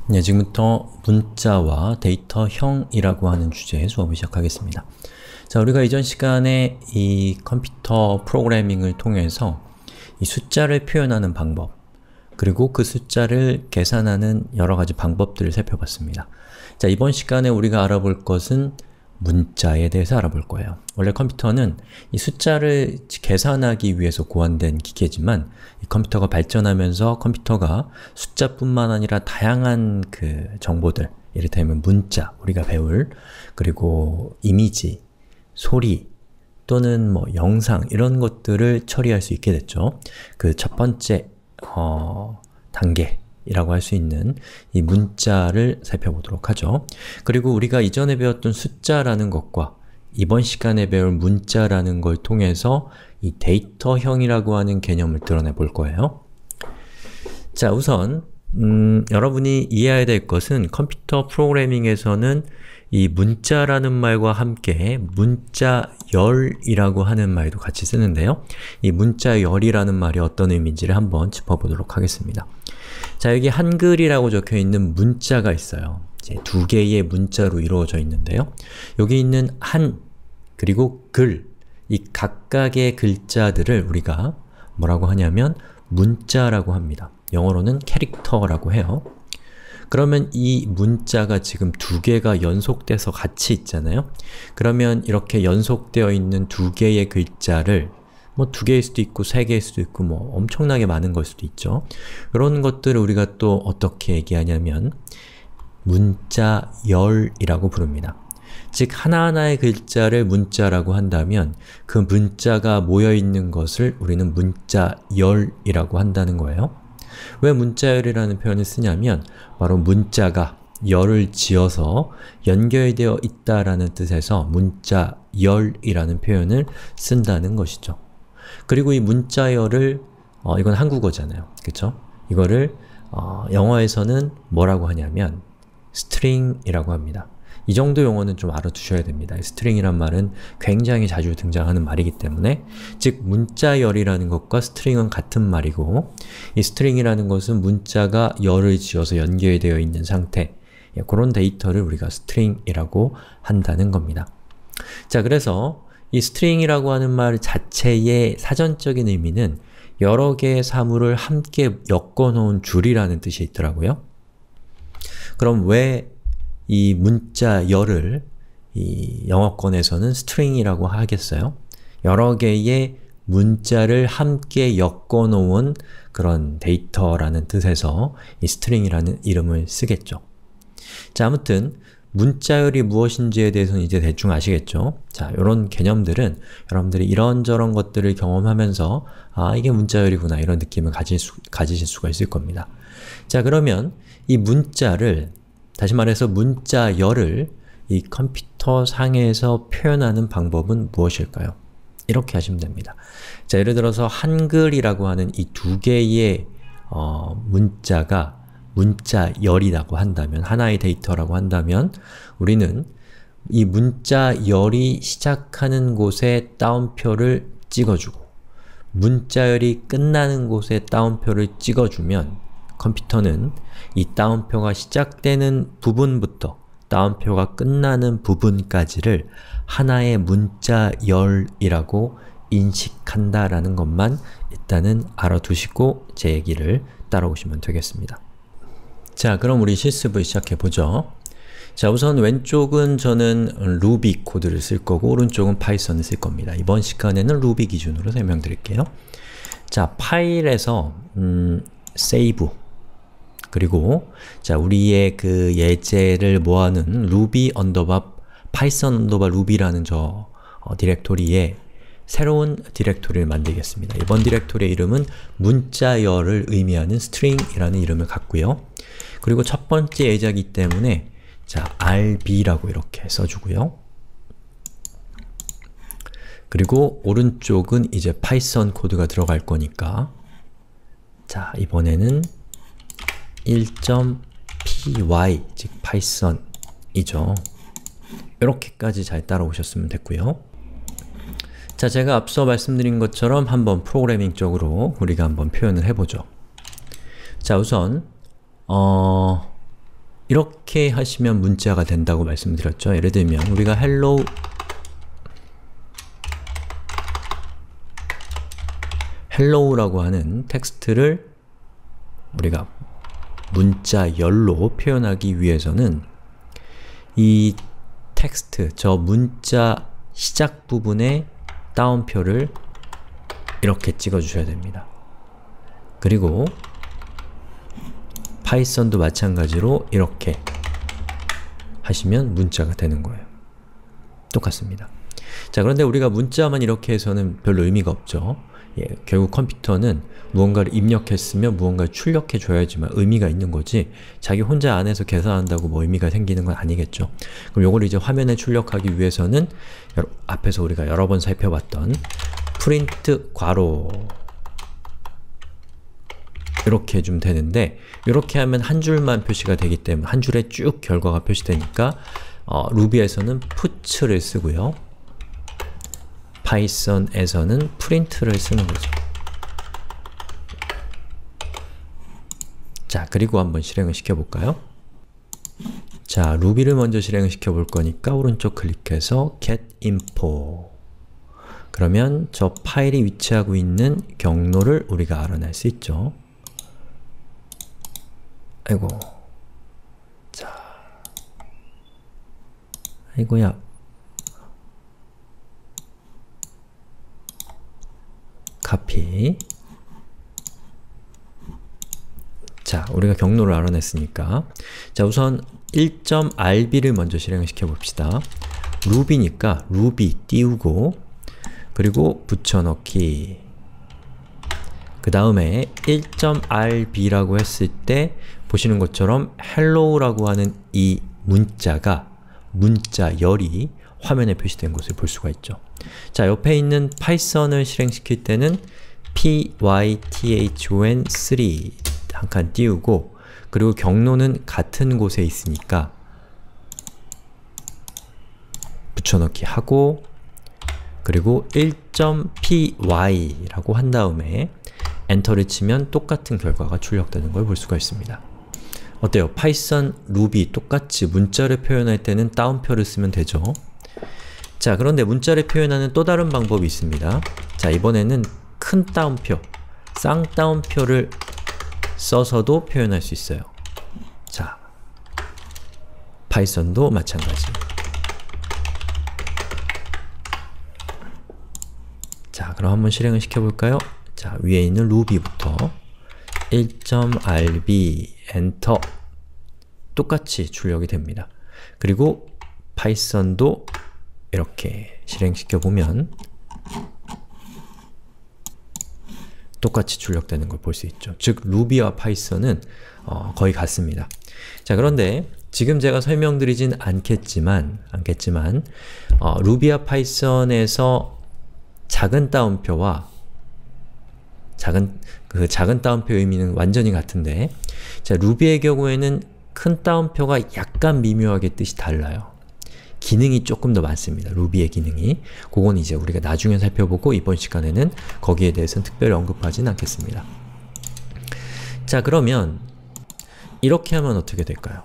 네, 지금부터 문자와 데이터형이라고 하는 주제의 수업을 시작하겠습니다. 자, 우리가 이전 시간에 이 컴퓨터 프로그래밍을 통해서 이 숫자를 표현하는 방법, 그리고 그 숫자를 계산하는 여러 가지 방법들을 살펴봤습니다. 자, 이번 시간에 우리가 알아볼 것은 문자에 대해서 알아볼 거예요. 원래 컴퓨터는 이 숫자를 계산하기 위해서 고안된 기계지만 이 컴퓨터가 발전하면서 컴퓨터가 숫자뿐만 아니라 다양한 그 정보들, 이를테면 문자, 우리가 배울, 그리고 이미지, 소리, 또는 뭐 영상 이런 것들을 처리할 수 있게 됐죠. 그 첫 번째 단계이라고 할 수 있는 이 문자를 살펴보도록 하죠. 그리고 우리가 이전에 배웠던 숫자라는 것과 이번 시간에 배울 문자라는 걸 통해서 이 데이터형이라고 하는 개념을 드러내 볼 거예요. 자, 우선 여러분이 이해해야 될 것은 컴퓨터 프로그래밍에서는 이 문자라는 말과 함께 문자열이라고 하는 말도 같이 쓰는데요. 이 문자열이라는 말이 어떤 의미인지를 한번 짚어보도록 하겠습니다. 자, 여기 한글이라고 적혀있는 문자가 있어요. 이제 두 개의 문자로 이루어져 있는데요. 여기 있는 한, 그리고 글, 이 각각의 글자들을 우리가 뭐라고 하냐면 문자라고 합니다. 영어로는 캐릭터라고 해요. 그러면 이 문자가 지금 두 개가 연속돼서 같이 있잖아요? 그러면 이렇게 연속되어 있는 두 개의 글자를 뭐 두 개일 수도 있고 세 개일 수도 있고 뭐 엄청나게 많은 걸 수도 있죠. 이런 것들을 우리가 또 어떻게 얘기하냐면 문자열이라고 부릅니다. 즉 하나하나의 글자를 문자라고 한다면 그 문자가 모여있는 것을 우리는 문자열이라고 한다는 거예요. 왜 문자열이라는 표현을 쓰냐면 바로 문자가 열을 지어서 연결되어 있다라는 뜻에서 문자열이라는 표현을 쓴다는 것이죠. 그리고 이 문자열을 이건 한국어잖아요. 그쵸? 이거를 영어에서는 뭐라고 하냐면 string이라고 합니다. 이 정도 용어는 좀 알아두셔야 됩니다. string이란 말은 굉장히 자주 등장하는 말이기 때문에 즉 문자열이라는 것과 string은 같은 말이고 이 string이라는 것은 문자가 열을 지어서 연결되어 있는 상태, 그런 데이터를 우리가 string이라고 한다는 겁니다. 자, 그래서 이 string이라고 하는 말 자체의 사전적인 의미는 여러 개의 사물을 함께 엮어놓은 줄이라는 뜻이 있더라고요. 그럼 왜 이 문자열을 이 영어권에서는 string이라고 하겠어요? 여러 개의 문자를 함께 엮어놓은 그런 데이터라는 뜻에서 이 string이라는 이름을 쓰겠죠. 자, 아무튼 문자열이 무엇인지에 대해서는 이제 대충 아시겠죠? 자, 이런 개념들은 여러분들이 이런저런 것들을 경험하면서 아, 이게 문자열이구나 이런 느낌을 가지실 수가 있을 겁니다. 자, 그러면 이 문자를 다시 말해서 문자열을 이 컴퓨터 상에서 표현하는 방법은 무엇일까요? 이렇게 하시면 됩니다. 자, 예를 들어서 한글이라고 하는 이 두 개의 문자가 문자열이라고 한다면, 하나의 데이터라고 한다면 우리는 이 문자열이 시작하는 곳에 따옴표를 찍어주고 문자열이 끝나는 곳에 따옴표를 찍어주면 컴퓨터는 이 따옴표가 시작되는 부분부터 따옴표가 끝나는 부분까지를 하나의 문자열이라고 인식한다라는 것만 일단은 알아두시고 제 얘기를 따라오시면 되겠습니다. 자, 그럼 우리 실습을 시작해보죠. 자, 우선 왼쪽은 저는 루비 코드를 쓸 거고 오른쪽은 파이썬을 쓸 겁니다. 이번 시간에는 루비 기준으로 설명드릴게요. 자, 파일에서 save 그리고 자, 우리의 그 예제를 모아놓은 ruby underbar python underbar ruby라는 저 디렉토리에 새로운 디렉토리를 만들겠습니다. 이번 디렉토리의 이름은 문자열을 의미하는 string이라는 이름을 갖고요. 그리고 첫 번째 예제이기 때문에 자, rb라고 이렇게 써주고요. 그리고 오른쪽은 이제 파이썬 코드가 들어갈 거니까 자, 이번에는 1.py, 즉 파이썬이죠. 이렇게까지 잘 따라오셨으면 됐고요. 자, 제가 앞서 말씀드린 것처럼 한번 프로그래밍적으로 우리가 한번 표현을 해보죠. 자, 우선 이렇게 하시면 문자가 된다고 말씀드렸죠. 예를 들면 우리가 hello라고 하는 텍스트를 우리가 문자 열로 표현하기 위해서는 이 텍스트, 저 문자 시작 부분에 따옴표를 이렇게 찍어주셔야 됩니다. 그리고 파이썬도 마찬가지로 이렇게 하시면 문자가 되는 거예요. 똑같습니다. 자, 그런데 우리가 문자만 이렇게 해서는 별로 의미가 없죠. 예, 결국 컴퓨터는 무언가를 입력했으면 무언가를 출력해 줘야지만 의미가 있는 거지 자기 혼자 안에서 계산한다고 뭐 의미가 생기는 건 아니겠죠. 그럼 요걸 이제 화면에 출력하기 위해서는 앞에서 우리가 여러 번 살펴봤던 프린트 괄호 이렇게 해주면 되는데 이렇게 하면 한 줄만 표시가 되기 때문에 한 줄에 쭉 결과가 표시되니까 루비에서는 puts를 쓰고요. 파이썬에서는 print를 쓰는 거죠. 자, 그리고 한번 실행을 시켜볼까요? 자, 루비를 먼저 실행을 시켜볼 거니까 오른쪽 클릭해서 get info 그러면 저 파일이 위치하고 있는 경로를 우리가 알아낼 수 있죠. 아이고 자 아이고야 카피 자, 우리가 경로를 알아냈으니까 자, 우선 1.rb를 먼저 실행을 시켜봅시다. 루비니까 루비 띄우고 그리고 붙여넣기 그 다음에 1.rb라고 했을 때 보시는 것처럼 hello라고 하는 이 문자가 문자열이 화면에 표시된 것을 볼 수가 있죠. 자, 옆에 있는 파이썬을 실행시킬 때는 python3 한 칸 띄우고 그리고 경로는 같은 곳에 있으니까 붙여넣기 하고 그리고 1.py라고 한 다음에 엔터를 치면 똑같은 결과가 출력되는 걸 볼 수가 있습니다. 어때요? 파이썬, 루비 똑같이 문자를 표현할 때는 따옴표를 쓰면 되죠? 자, 그런데 문자를 표현하는 또 다른 방법이 있습니다. 자, 이번에는 큰 따옴표, 쌍따옴표를 써서도 표현할 수 있어요. 자, 파이썬도 마찬가지. 자, 그럼 한번 실행을 시켜볼까요? 자, 위에 있는 루비부터 1.rb 엔터 똑같이 출력이 됩니다. 그리고 파이썬도 이렇게 실행시켜보면 똑같이 출력되는 걸 볼 수 있죠. 즉, 루비와 파이썬은 거의 같습니다. 자, 그런데 지금 제가 설명드리진 않겠지만 루비와 파이썬에서 작은 따옴표와 작은 따옴표의 의미는 완전히 같은데 자, 루비의 경우에는 큰 따옴표가 약간 미묘하게 뜻이 달라요. 기능이 조금 더 많습니다. 루비의 기능이. 그건 이제 우리가 나중에 살펴보고 이번 시간에는 거기에 대해서는 특별히 언급하진 않겠습니다. 자, 그러면 이렇게 하면 어떻게 될까요?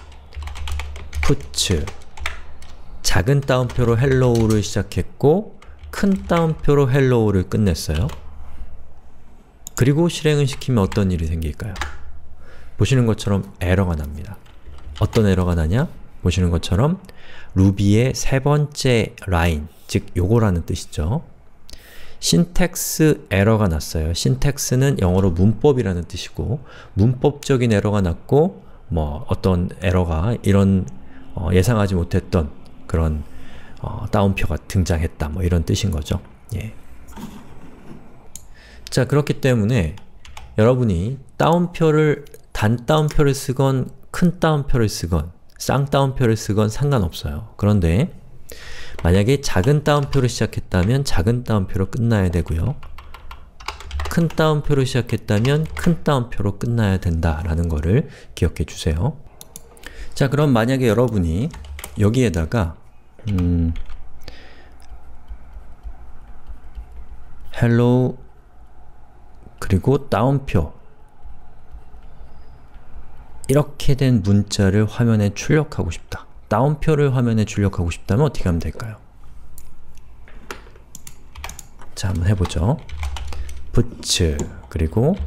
puts 작은 따옴표로 hello를 시작했고 큰 따옴표로 hello를 끝냈어요. 그리고 실행을 시키면 어떤 일이 생길까요? 보시는 것처럼 에러가 납니다. 어떤 에러가 나냐? 보시는 것처럼 루비의 세 번째 라인, 즉 요거라는 뜻이죠. 신텍스 에러가 났어요. 신텍스는 영어로 문법이라는 뜻이고 문법적인 에러가 났고 뭐 어떤 에러가 이런 예상하지 못했던 그런 따옴표가 등장했다 뭐 이런 뜻인 거죠. 예. 자, 그렇기 때문에 여러분이 단따옴표를 쓰건 큰 따옴표를 쓰건 쌍따옴표를 쓰건 상관없어요. 그런데 만약에 작은 따옴표로 시작했다면 작은 따옴표로 끝나야 되고요. 큰 따옴표로 시작했다면 큰 따옴표로 끝나야 된다라는 거를 기억해 주세요. 자, 그럼 만약에 여러분이 여기에다가 hello 그리고 따옴표 이렇게 된 문자를 화면에 출력하고 싶다. 따옴표를 화면에 출력하고 싶다면 어떻게 하면 될까요? 자, 한번 해보죠. puts 그리고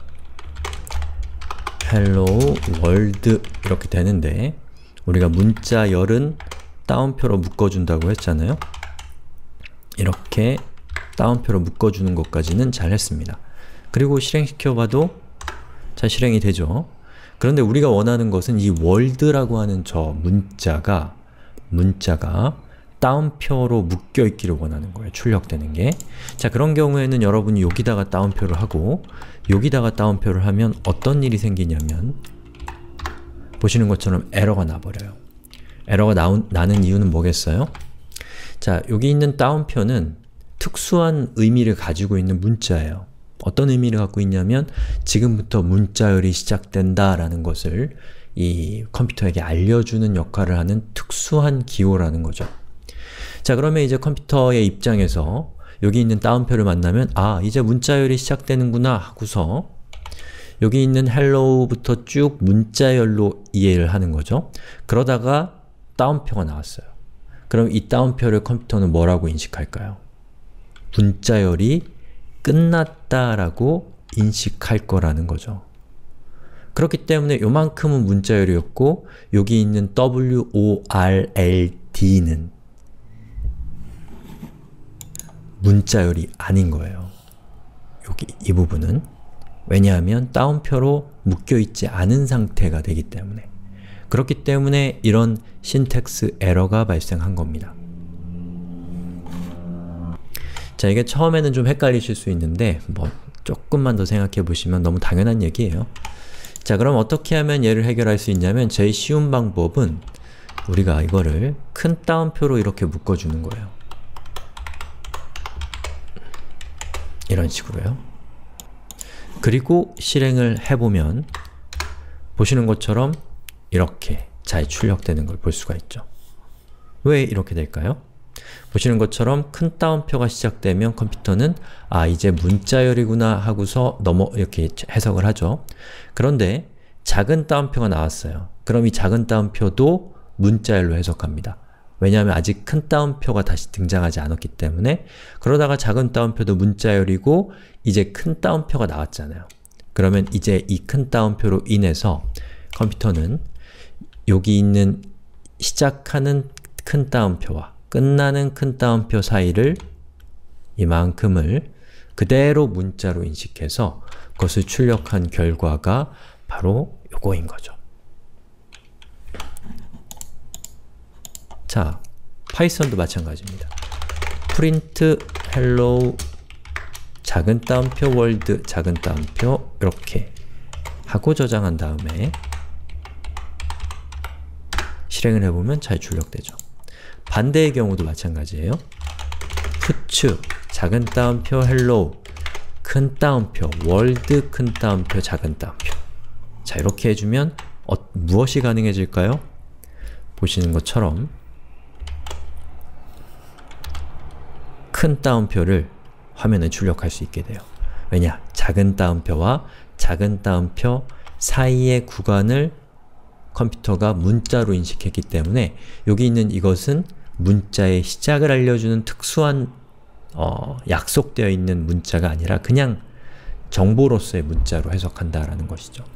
hello world 이렇게 되는데 우리가 문자 열은 따옴표로 묶어준다고 했잖아요. 이렇게 따옴표로 묶어주는 것까지는 잘 했습니다. 그리고 실행시켜봐도 잘 실행이 되죠. 그런데 우리가 원하는 것은 이 world라고 하는 저 문자가 따옴표로 묶여있기를 원하는 거예요. 출력되는 게. 자, 그런 경우에는 여러분이 여기다가 따옴표를 하고 여기다가 따옴표를 하면 어떤 일이 생기냐면 보시는 것처럼 에러가 나버려요. 에러가 나는 이유는 뭐겠어요? 자, 여기 있는 따옴표는 특수한 의미를 가지고 있는 문자예요. 어떤 의미를 갖고 있냐면 지금부터 문자열이 시작된다 라는 것을 이 컴퓨터에게 알려주는 역할을 하는 특수한 기호라는 거죠. 자, 그러면 이제 컴퓨터의 입장에서 여기 있는 따옴표를 만나면 아, 이제 문자열이 시작되는구나 하고서 여기 있는 hello부터 쭉 문자열로 이해를 하는 거죠. 그러다가 따옴표가 나왔어요. 그럼 이 따옴표를 컴퓨터는 뭐라고 인식할까요? 문자열이 끝났다라고 인식할 거라는 거죠. 그렇기 때문에 요만큼은 문자열이었고 여기 있는 WORLD는 문자열이 아닌 거예요. 여기 이 부분은. 왜냐하면 따옴표로 묶여있지 않은 상태가 되기 때문에. 그렇기 때문에 이런 신텍스 에러가 발생한 겁니다. 자, 이게 처음에는 좀 헷갈리실 수 있는데 뭐 조금만 더 생각해 보시면 너무 당연한 얘기예요. 자, 그럼 어떻게 하면 얘를 해결할 수 있냐면 제일 쉬운 방법은 우리가 이거를 큰 따옴표로 이렇게 묶어주는 거예요. 이런 식으로요. 그리고 실행을 해보면 보시는 것처럼 이렇게 잘 출력되는 걸 볼 수가 있죠. 왜 이렇게 될까요? 보시는 것처럼 큰 따옴표가 시작되면 컴퓨터는 아, 이제 문자열이구나 하고서 이렇게 해석을 하죠. 그런데 작은 따옴표가 나왔어요. 그럼 이 작은 따옴표도 문자열로 해석합니다. 왜냐하면 아직 큰 따옴표가 다시 등장하지 않았기 때문에. 그러다가 작은 따옴표도 문자열이고 이제 큰 따옴표가 나왔잖아요. 그러면 이제 이 큰 따옴표로 인해서 컴퓨터는 여기 있는 시작하는 큰 따옴표와 끝나는 큰 따옴표 사이를 이만큼을 그대로 문자로 인식해서 그것을 출력한 결과가 바로 요거인 거죠. 자, 파이썬도 마찬가지입니다. print hello 작은 따옴표 world 작은 따옴표 이렇게 하고 저장한 다음에 실행을 해보면 잘 출력되죠. 반대의 경우도 마찬가지예요. puts 작은 따옴표 hello 큰 따옴표 world 큰 따옴표 작은 따옴표. 자, 이렇게 해주면 무엇이 가능해질까요? 보시는 것처럼 큰 따옴표를 화면에 출력할 수 있게 돼요. 왜냐? 작은 따옴표와 작은 따옴표 사이의 구간을 컴퓨터가 문자로 인식했기 때문에 여기 있는 이것은 문자의 시작을 알려주는 특수한 약속되어 있는 문자가 아니라 그냥 정보로서의 문자로 해석한다라는 것이죠.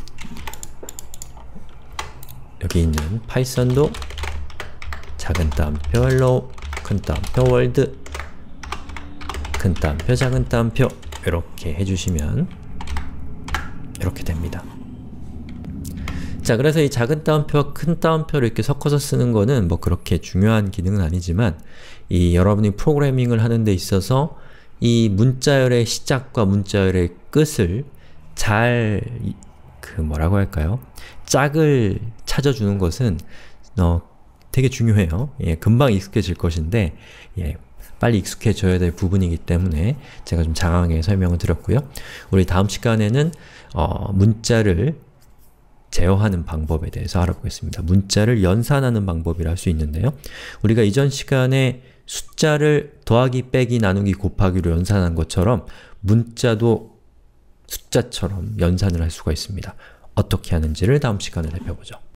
여기 있는 파이썬도 작은 따옴표 hello, 큰 따옴표 world, 큰 따옴표, 작은 따옴표 이렇게 해주시면 이렇게 됩니다. 자, 그래서 이 작은 따옴표와 큰 따옴표를 이렇게 섞어서 쓰는 거는 뭐 그렇게 중요한 기능은 아니지만 이 여러분이 프로그래밍을 하는 데 있어서 이 문자열의 시작과 문자열의 끝을 잘 뭐라고 할까요? 짝을 찾아주는 것은 되게 중요해요. 예, 금방 익숙해질 것인데 예, 빨리 익숙해져야 될 부분이기 때문에 제가 좀 장황하게 설명을 드렸고요. 우리 다음 시간에는 문자를 제어하는 방법에 대해서 알아보겠습니다. 문자를 연산하는 방법이라 할 수 있는데요. 우리가 이전 시간에 숫자를 더하기, 빼기, 나누기, 곱하기로 연산한 것처럼 문자도 숫자처럼 연산을 할 수가 있습니다. 어떻게 하는지를 다음 시간에 살펴보죠.